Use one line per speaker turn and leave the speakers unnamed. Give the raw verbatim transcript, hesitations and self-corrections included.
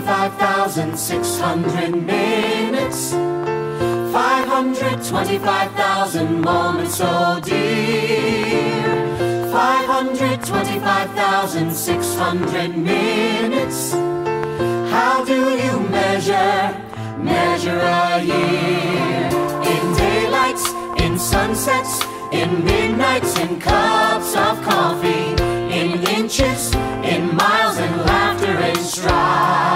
twenty-five thousand six hundred minutes, five hundred twenty-five thousand moments, oh dear. five hundred twenty-five thousand six hundred minutes. How do you measure, measure a year? In daylights, in sunsets, in midnights, in cups of coffee, in inches, in miles, and laughter and strife.